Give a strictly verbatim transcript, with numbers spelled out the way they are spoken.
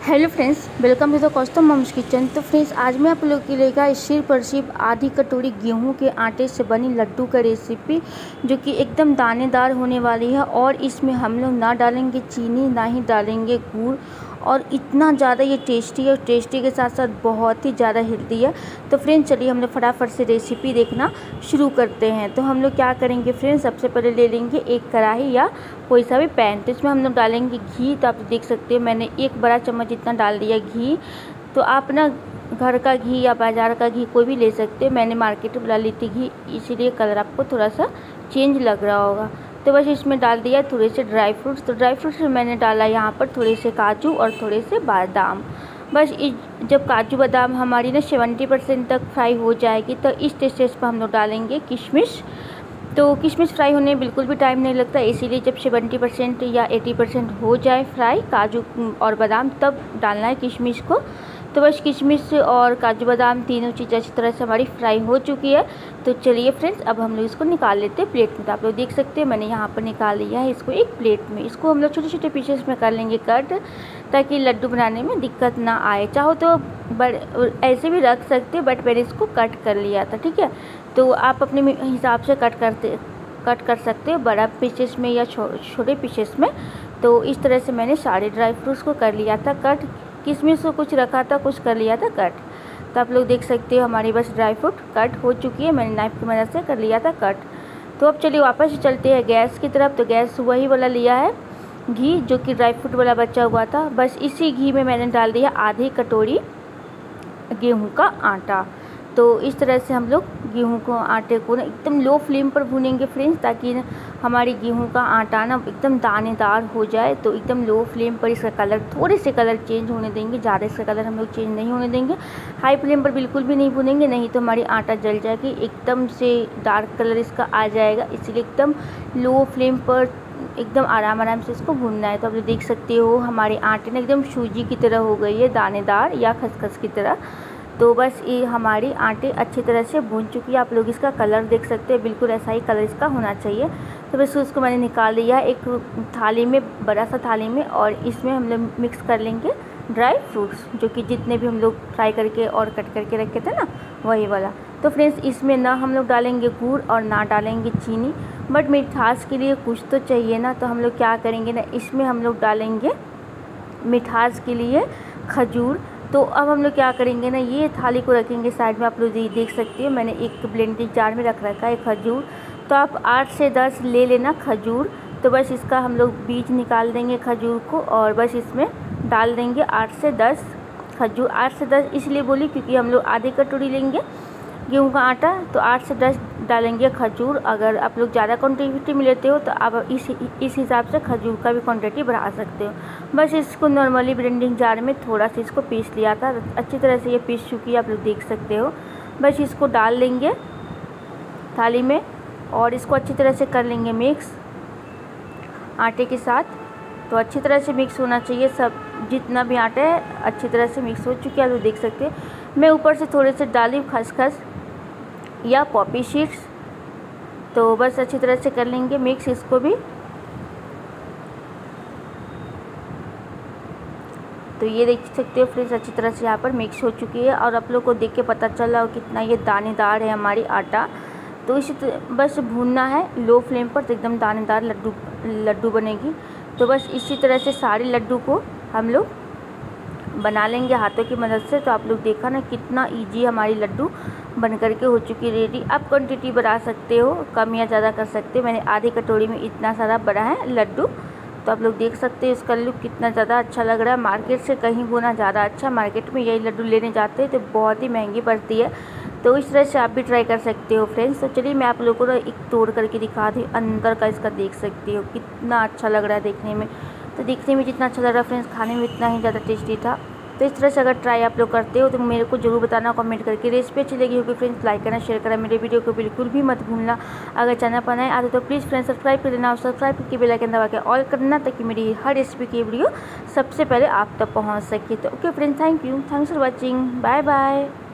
Hello friends, welcome to the Kaustubh mom's kitchen. तो friends, आज मैं आप लोग के लिए सिर्फ और सिर्फ आधी कटोरी गेहूं के आटे से बनी लड्डू का रेसिपी, जो कि एकदम दानेदार होने वाली है। और इसमें हम लोग ना डालेंगे चीनी, ना ही डालेंगे गुड़, और इतना ज़्यादा ये टेस्टी है। टेस्टी के साथ साथ बहुत ही ज़्यादा हेल्दी है। तो फ्रेंड्स, चलिए हम लोग फटाफट से रेसिपी देखना शुरू करते हैं। तो हम लोग क्या करेंगे फ्रेंड्स, सबसे पहले ले लेंगे एक कढ़ाई या कोई सा भी पैन। तो इसमें हम लोग डालेंगे घी। तो आप देख सकते हो मैंने एक बड़ा चम्मच इतना डाल दिया घी। तो आप ना घर का घी या बाज़ार का घी कोई भी ले सकते हो। मैंने मार्केट वाला ली थी घी, इसीलिए कलर आपको थोड़ा सा चेंज लग रहा होगा। तो बस इसमें डाल दिया थोड़े से ड्राई फ्रूट्स। तो ड्राई फ्रूट्स में मैंने डाला यहाँ पर थोड़े से काजू और थोड़े से बादाम। बस इस जब काजू बादाम हमारी ना सेवेंटी परसेंट तक फ्राई हो जाएगी, तो इस स्टेज पर हम लोग डालेंगे किशमिश। तो किशमिश फ्राई होने में बिल्कुल भी टाइम नहीं लगता, इसीलिए जब सेवेंटी परसेंट या एटी परसेंट हो जाए फ्राई काजू और बादाम, तब डालना है किशमिश को। तो बस किशमिश और काजू बादाम तीनों चीज़ अच्छी तरह से हमारी फ्राई हो चुकी है। तो चलिए फ्रेंड्स, अब हम लोग इसको निकाल लेते हैं प्लेट में। तो आप लोग देख सकते हैं मैंने यहाँ पर निकाल लिया है इसको एक प्लेट में। इसको हम लोग छोटे छोटे पीसेस में कर लेंगे कट, ताकि लड्डू बनाने में दिक्कत ना आए। चाहो तो बड़े ऐसे भी रख सकते, बट मैंने इसको कट कर लिया था, ठीक है। तो आप अपने हिसाब से कट करते कट कर सकते हो, बड़ा पीसेस में या छोटे पीसेस में। तो इस तरह से मैंने सारे ड्राई फ्रूट्स को कर लिया था कट। किशमिश को कुछ रखा था, कुछ कर लिया था कट। तो आप लोग देख सकते हो हमारी बस ड्राई फ्रूट कट हो चुकी है। मैंने नाइफ की मदद से कर लिया था कट। तो अब चलिए वापस चलते हैं गैस की तरफ। तो गैस वही वाला लिया है घी, जो कि ड्राई फ्रूट वाला बचा हुआ था। बस इसी घी में मैंने डाल दिया आधी कटोरी गेहूं का आटा। तो इस तरह से हम लोग गेहूं को आटे को ना एकदम लो फ्लेम पर भूनेंगे फ्रेंड्स, ताकि ना हमारी गेहूं का आटा ना एकदम दानेदार हो जाए। तो एकदम लो फ्लेम पर इसका कलर, थोड़े से कलर चेंज होने देंगे, ज़्यादा इसका कलर हम लोग चेंज नहीं होने देंगे। हाई फ्लेम पर बिल्कुल भी नहीं भूनेंगे, नहीं तो हमारी आटा जल जाएगी, एकदम से डार्क कलर इसका आ जाएगा। इसलिए एकदम लो फ्लेम पर एकदम आराम आराम से इसको भूनना है। तो आप लोग देख सकते हो हमारे आटे ना एकदम सूजी की तरह हो गई है, दानेदार या खसखस की तरह। तो बस ये हमारी आटे अच्छी तरह से भून चुकी है। आप लोग इसका कलर देख सकते हैं, बिल्कुल ऐसा ही कलर इसका होना चाहिए। तो बस उसको मैंने निकाल लिया एक थाली में, बड़ा सा थाली में। और इसमें हम लोग मिक्स कर लेंगे ड्राई फ्रूट्स, जो कि जितने भी हम लोग फ्राई करके और कट करके रखे थे ना, वही वाला। तो फ्रेंड्स, इसमें ना हम लोग डालेंगे गुड़ और ना डालेंगे चीनी, बट मिठास के लिए कुछ तो चाहिए ना। तो हम लोग क्या करेंगे ना, इसमें हम लोग डालेंगे मिठास के लिए खजूर। तो अब हम लोग क्या करेंगे ना, ये थाली को रखेंगे साइड में। आप लोग देख सकते हो मैंने एक ब्लेंडिंग जार में रख रखा है खजूर। तो आप आठ से दस ले लेना खजूर। तो बस इसका हम लोग बीज निकाल देंगे खजूर को, और बस इसमें डाल देंगे आठ से दस खजूर। आठ से दस इसलिए बोली क्योंकि हम लोग आधी कटोरी लेंगे गेहूं का आटा, तो आठ से दस डालेंगे खजूर। अगर आप लोग ज़्यादा क्वांटिटी में लेते हो तो आप इस इस हिसाब से खजूर का भी क्वांटिटी बढ़ा सकते हो। बस इसको नॉर्मली ब्लेंडिंग जार में थोड़ा सा इसको पीस लिया था, अच्छी तरह से ये पीस चुकी है, आप लोग देख सकते हो। बस इसको डाल लेंगे थाली में, और इसको अच्छी तरह से कर लेंगे मिक्स आटे के साथ। तो अच्छी तरह से मिक्स होना चाहिए, सब जितना भी आटा है अच्छी तरह से मिक्स हो चुकी है, आप लोग देख सकते हैं। मैं ऊपर से थोड़े से डाली खसखस या पॉपी सीड्स। तो बस अच्छी तरह से कर लेंगे मिक्स इसको भी। तो ये देख सकते हो फ्रेंड्स, अच्छी तरह से यहाँ पर मिक्स हो चुकी है, और आप लोग को देख के पता चल रहा हो कितना ये दानेदार है हमारी आटा। तो इसी बस भूनना है लो फ्लेम पर, तो एकदम दानेदार लड्डू लड्डू बनेगी। तो बस इसी तरह से सारे लड्डू को हम लोग बना लेंगे हाथों की मदद से। तो आप लोग देखा ना कितना इजी हमारी लड्डू बन करके हो चुकी है रेडी। आप क्वांटिटी बढ़ा सकते हो, कम या ज़्यादा कर सकते हो। मैंने आधी कटोरी में इतना सारा बना है लड्डू। तो आप लोग देख सकते हैं इसका लुक कितना ज़्यादा अच्छा लग रहा है, मार्केट से कहीं गुना ज़्यादा अच्छा। मार्केट में यही लड्डू लेने जाते हैं तो बहुत ही महंगी पड़ती है। तो इस तरह से आप भी ट्राई कर सकते हो फ्रेंड्स। तो चलिए मैं आप लोगों को एक तोड़ करके दिखा दी, अंदर का इसका देख सकते हो कितना अच्छा लग रहा है देखने में। तो दिखने में जितना अच्छा लग रहा है फ्रेंड्स, खाने में इतना ही ज़्यादा टेस्टी था। तो इस तरह से अगर ट्राई आप लोग करते हो तो मेरे को जरूर बताना कमेंट करके। रेसिपी अच्छी लगी होगी फ्रेंड्स, लाइक करना, शेयर करना, मेरे वीडियो को बिल्कुल भी मत भूलना। अगर चैनल पर नए आते तो प्लीज़ फ्रेंड्स सब्सक्राइब कर देना, और सब्सक्राइब करके बेल आइकन दबा के ऑल करना, ताकि मेरी हर रेसिपी की वीडियो सबसे पहले आप तक पहुँच सके। तो okay friends, thank you thanks for watching, bye bye.